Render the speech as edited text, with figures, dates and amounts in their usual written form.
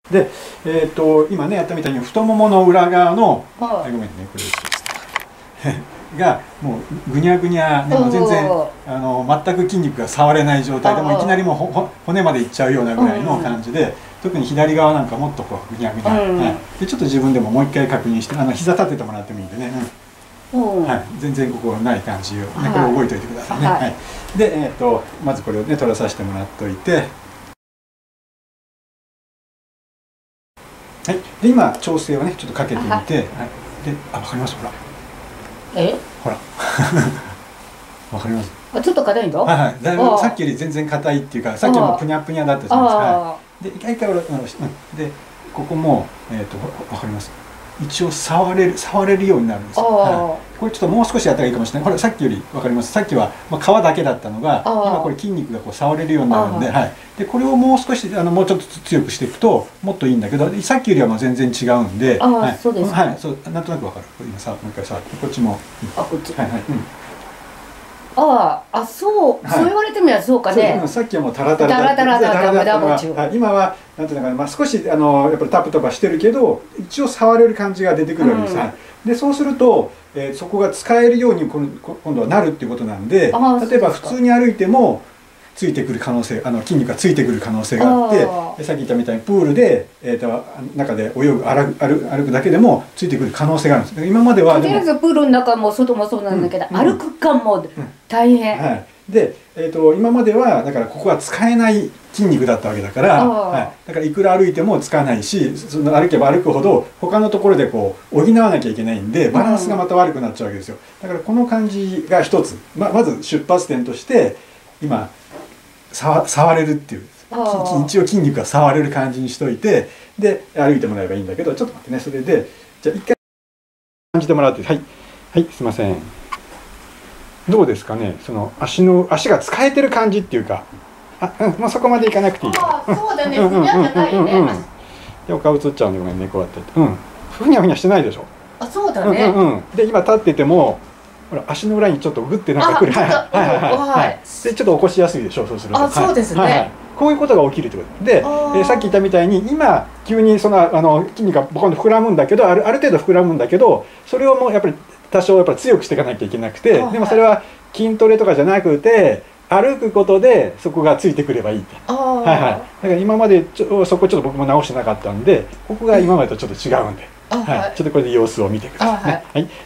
で、今ねやったみたいに太ももの裏側の、 はい、 ごめんねこれがもうぐにゃぐにゃでも全然全く筋肉が触れない状態でもいきなりもう骨までいっちゃうようなぐらいの感じで、特に左側なんかもっとこうぐにゃぐにゃ、はい、でちょっと自分でももう一回確認して膝立ててもらってもいいんでね、はい、全然ここない感じを、ね、これ覚えておいてくださいね。はいはい、で、まずこれをね取らさせてもらっておいて。はい、で今調整をねちょっとかけてみて、はい、でわかりますほら。ほらわかります。 ちょっと硬いんだ。 はいはい、だいぶさっきより全然硬いっていうか、さっきもぷにゃぷにゃだったじゃないですか。はい、で一回でここもわかります。一応触れるようになるんですよ。はい、これちょっともう少しやったらいいかもしれない。これさっきよりわかります。さっきは皮だけだったのが今これ筋肉がこう触れるようになるんで、はい。でこれをもう少しもうちょっと強くしていくともっといいんだけど、さっきよりはもう全然違うんで、はい、そうです。はい、そうなんとなくわかる。今さもう一回触ってこっちも。こっち。はいはい。 そう言われてみればそうかね。 さっきはもうタラタラだ今はなんていうのかな、少しやっぱりタプタプしてるけど一応触れる感じが出てくるわけです。でそうするとそこが使えるように今度はなるっていうことなんで、例えば普通に歩いてもついてくる可能性、筋肉がついてくる可能性があって、さっき言ったみたいにプールで中で泳ぐ歩くだけでもついてくる可能性があるんです。今まではとりあえずプールの中も外もそうなんだけど、歩く間も大変。 はい、で、今まではだからここは使えない筋肉だったわけだから、はい、だからいくら歩いてもつかないし、歩けば歩くほど他のところでこう補わなきゃいけないんでバランスがまた悪くなっちゃうわけですよ。だからこの感じが一つ、まず出発点として今触れるっていう、一応筋肉が触れる感じにしといて、で歩いてもらえばいいんだけど、ちょっと待ってね、それでじゃあ一回感じてもらって、はいはい、すいません。どうですかね、その足が使えてる感じっていうか、もうそこまでいかなくていい。 そうだね、ふにゃじゃないね。 でお顔映っちゃうんでごめんね、こうやって、ふにゃふにゃしてないでしょ。 そうだね。 で今立っててもほら足の裏にちょっとグッてなんかくる。でちょっと起こしやすいでしょ、そうすると。 そうですね。 こういうことが起きるってことで、さっき言ったみたいに今急に筋肉がボコンと膨らむんだけど、ある程度膨らむんだけど、それをもうやっぱり多少やっぱり強くしていかなきゃいけなくて、でもそれは筋トレとかじゃなくて歩くことでそこがついてくればいいって。だから今までそこちょっと僕も直してなかったんで、ここが今までとちょっと違うんで、ちょっとこれで様子を見てくださいね。はい。